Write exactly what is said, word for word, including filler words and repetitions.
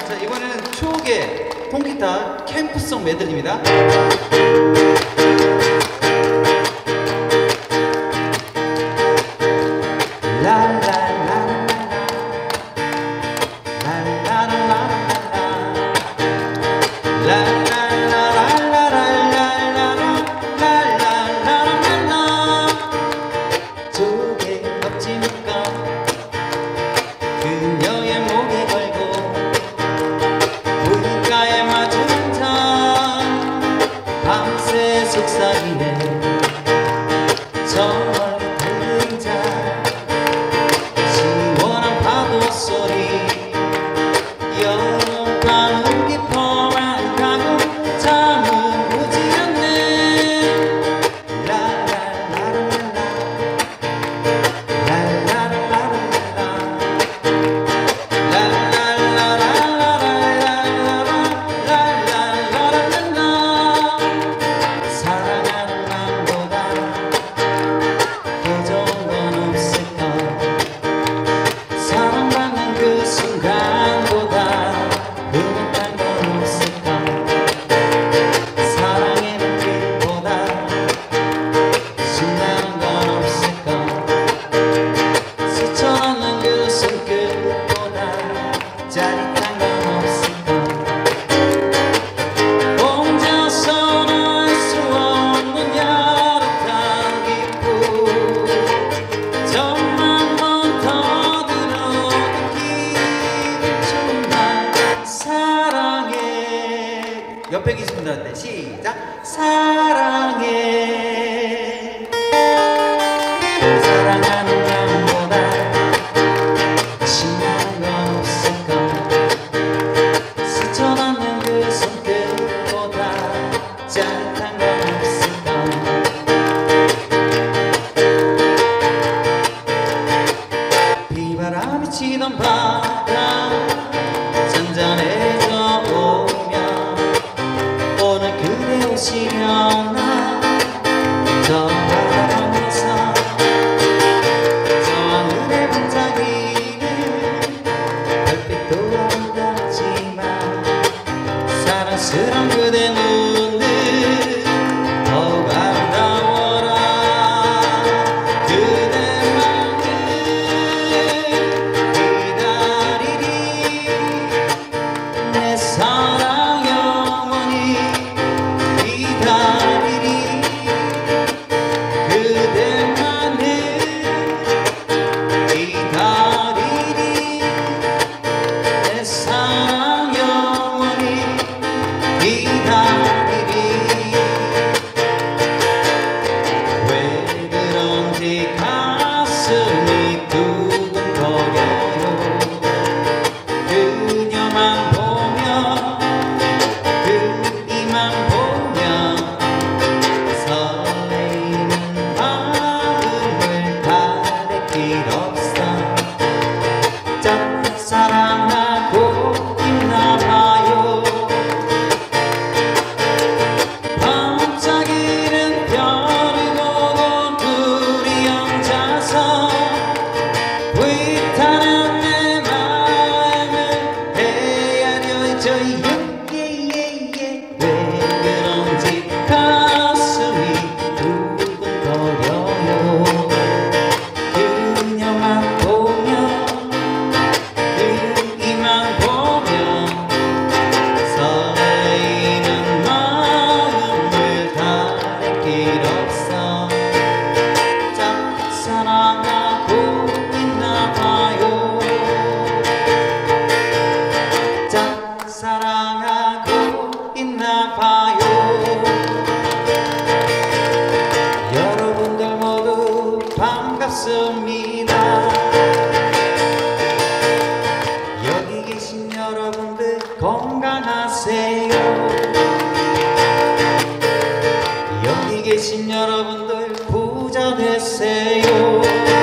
자, 이번에는 추억의 통기타 캠프송 메들리입니다. 그녀의 목에 걸고 물가에 맞은 자 밤새 속삭이네 저 멀리 달리자 시원한 파도 소리 여가는 깊어만 가고 잠은 오지 않네 라라라라라 짜릿한 건 없을까 혼자서는 알 수 없는 야릇한 기쁨 좀만 더 들어도 기분 좋은 날 사랑해 옆에 계신 분들한테 시작 사랑해 사랑하는 마음보다 신나는 건 없을까 스쳐가는 그 손끝보다 짜릿한 건 없을까 비바람이 치던 바다 잔잔해져 오면 오늘 그대 오시려나 저 바다 건너서 저 하늘에 반짝이는 별빛도 아름답지만 사랑스런 그대 눈을 더욱 아름다워라 그대만을 기다리리 내 사랑 영원히 기다리리 그대만을 기다리리 내 사랑 영원히 기다리리 왜 그런지 가슴이 두근거려요 그녀만 보면 그 이만 보면 설레이는 마음을 가릴 길 없어 짝 사랑하고 있나봐요 반짝이는 별을 보고 둘이 앉아서 불타는 내 마음을 헤아려줘 예예예예 왜 그런지 가슴이 두근거려요 그녀만 보면 그 이만 보면 설레이는 마음을 가릴 길 없어 짝 사랑하고 있나봐요 짝 사랑하고 있나봐요 여러분들 모두 반갑습니다 여기 계신 여러분들 건강하세요 여기 계신 여러분들 부자 되세요